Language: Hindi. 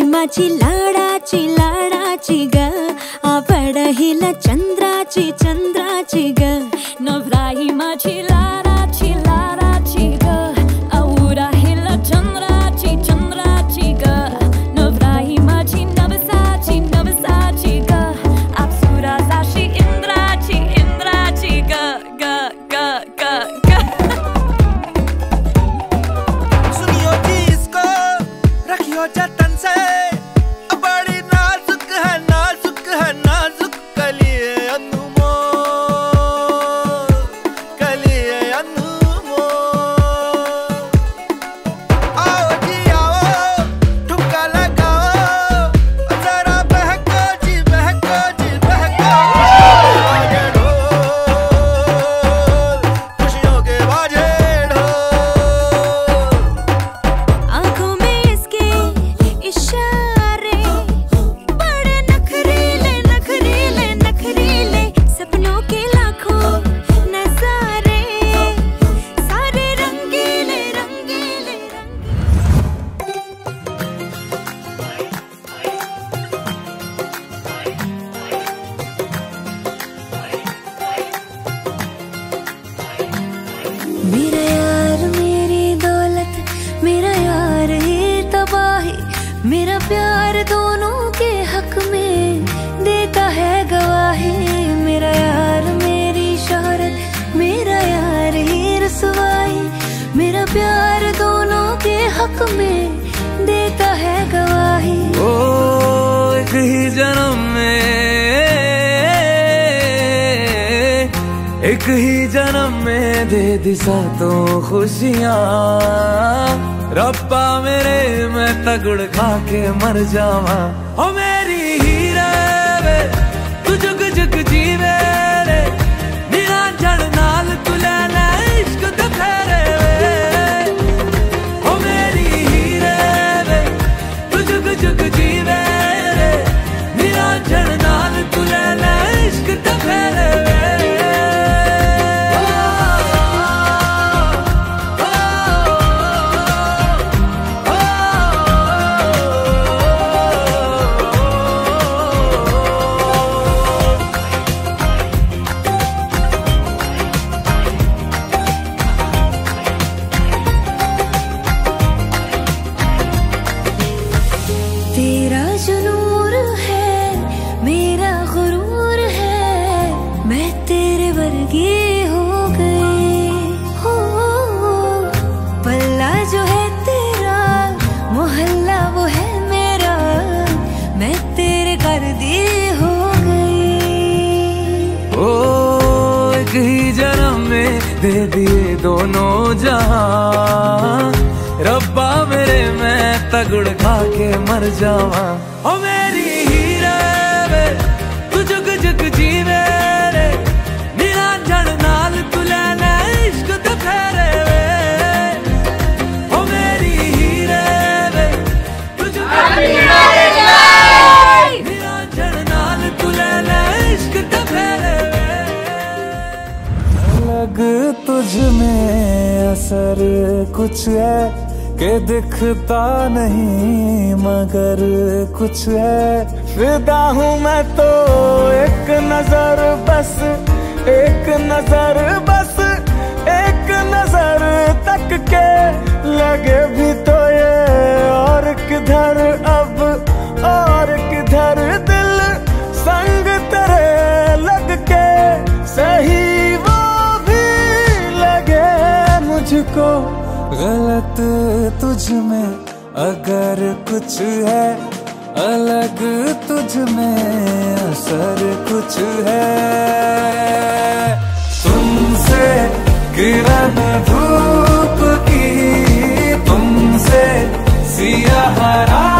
माझी लाडाची ग आवडहिला चंद्राची ग नवराई माझी लाडाची ग आवडहिला चंद्राची ग नवराई माझी नवसाची ग अप्सरा जाशी इंद्राची ग ग ग ग सुनियो जी इसको रखियो जतन से बड़ी नाजुक है नाजुक कलिए अनमोल आओ जी आओ ठुमका लगाओ जरा बहको बाजे ढोल खुशियों के बाजे ढोल आँखों में इसके इशारे बड़े नखरीले सपनों के लाखों नजारे सारे रंगीले मेरा यार मेरी दौलत, मेरा यार ही तबाही, मेरा प्यार दोनों के हक में देता है गवाही। मेरा यार मेरी शोहरत, मेरा यार ही रसवाई, मेरा प्यार दोनों के हक में देता है गवाही। ओ एक ही जन्म में दे दी सातों खुशियाँ। रब्बा मेरे मैं तगड़ खा के मर जावा। ओ मेरी हीरे वे तू जुग जुग जीवे रे, नीला जड़ नाल तू लेना इश्क दे फेरे वे। ओ मेरी हीरे वे तू जुग जुग जीवे रे, नीला जड़ नाल तू लेना इश्क दे फेरे वे। तेरा जो नूर है मेरा गुरूर है, मैं तेरे वर्गी हो गई हो। पल्ला जो है तेरा मोहल्ला वो है मेरा, मैं तेरे गर्दी हो गई। ओ एक ही जन्म में दे दिए दोनों जहां। रब्बा मेरे मैं तगड़ खा के मर जावा। ओ मेरी हीरे वे तू जुग जुग जीवे रे, नीला जड़ नाल तू लेना इश्क दे फेरे वे। ओ मेरी हीरे वे तू जुग नीला जड़ नाल तू लेना इश्क दे फेरे वे। अलग तुझ में असर कुछ है के दिखता नहीं मगर कुछ है। फिदा हूँ मैं तो एक नजर बस, एक नजर तक के लगे भी तो ये और किधर अब और किधर दिल संग तेरे लग के सही वो भी लगे मुझको। गलत तुझ में अगर कुछ है, अलग तुझ में असर कुछ है। तुमसे किरण धूप की, तुमसे सिया हरा